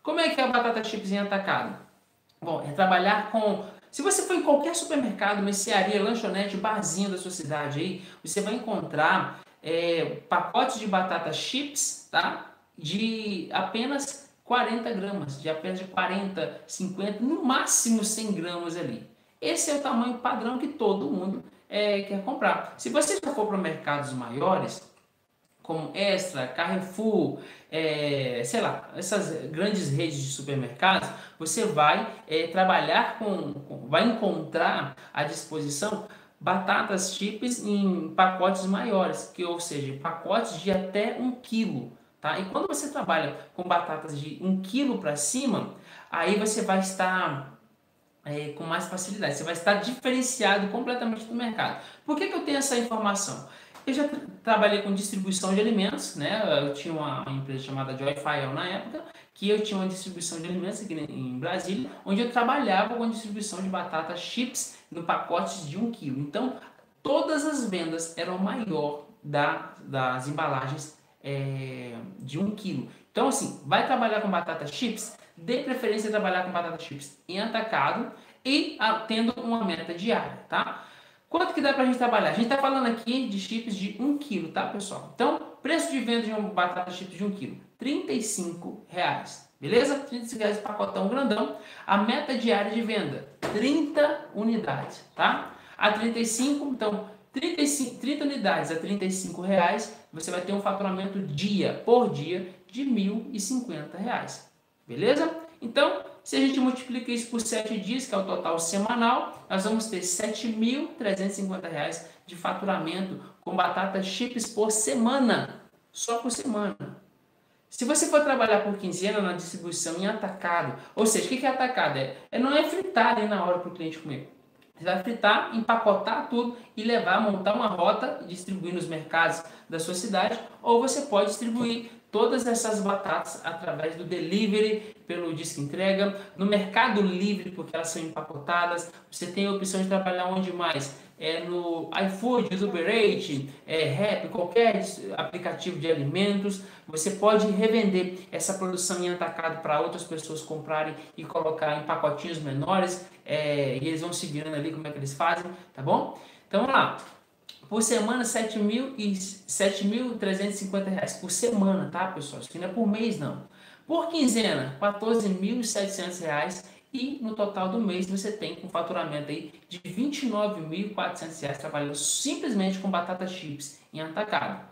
Como é que é a batata chips em atacado? Bom, é trabalhar com... Se você for em qualquer supermercado, mercearia, lanchonete, barzinho da sua cidade aí, você vai encontrar pacotes de batata chips, tá? De apenas 40 gramas, de apenas de 40, 50, no máximo 100 gramas ali. Esse é o tamanho padrão que todo mundo quer comprar. Se você já for para mercados maiores, como Extra, Carrefour, sei lá, essas grandes redes de supermercados, você vai trabalhar vai encontrar à disposição batatas chips em pacotes maiores, ou seja, pacotes de até 1 quilo. Tá? E quando você trabalha com batatas de 1 quilo para cima, aí você vai estar com mais facilidade. Você vai estar diferenciado completamente do mercado. Por que eu tenho essa informação? Eu já trabalhei com distribuição de alimentos, né? Eu tinha uma empresa chamada Joyfile na época, que eu tinha uma distribuição de alimentos aqui em Brasília, onde eu trabalhava com a distribuição de batatas chips no pacotes de 1 quilo. Então, todas as vendas eram maior das embalagens de 1 quilo. Então, assim, vai trabalhar com batata chips, dê preferência a trabalhar com batata chips em atacado e tendo uma meta diária, tá? Quanto que dá pra gente trabalhar? A gente tá falando aqui de chips de 1 quilo, tá, pessoal? Então, preço de venda de uma batata chips de 1 quilo, R$ 35, beleza? R$ 35 pacotão grandão. A meta diária de venda, 30 unidades, tá? A 35, então, 30 unidades a R$ 35, você vai ter um faturamento por dia de R$ 1.050, beleza? Então, se a gente multiplica isso por 7 dias, que é o total semanal, nós vamos ter R$ 7.350 de faturamento com batata chips por semana, só por semana. Se você for trabalhar por quinzena na distribuição em atacado, ou seja, o que é atacado? Não é fritar ali na hora para o cliente comer. Você vai fritar, empacotar tudo e levar, montar uma rota e distribuir nos mercados da sua cidade, ou você pode distribuir todas essas batatas através do delivery, pelo disco entrega, no Mercado Livre, porque elas são empacotadas. Você tem a opção de trabalhar onde mais? No iFood, Uber Eats, Rappi, qualquer aplicativo de alimentos. Você pode revender essa produção em atacado para outras pessoas comprarem e colocar em pacotinhos menores, e eles vão se virando ali como é que eles fazem, tá bom? Então vamos lá. Por semana, R$ 7.350 por semana, tá, pessoal? Isso aqui não é por mês, não. Por quinzena, R$ 14.700 e no total do mês você tem um faturamento aí de R$ 29.400 trabalhando simplesmente com batata chips em atacado.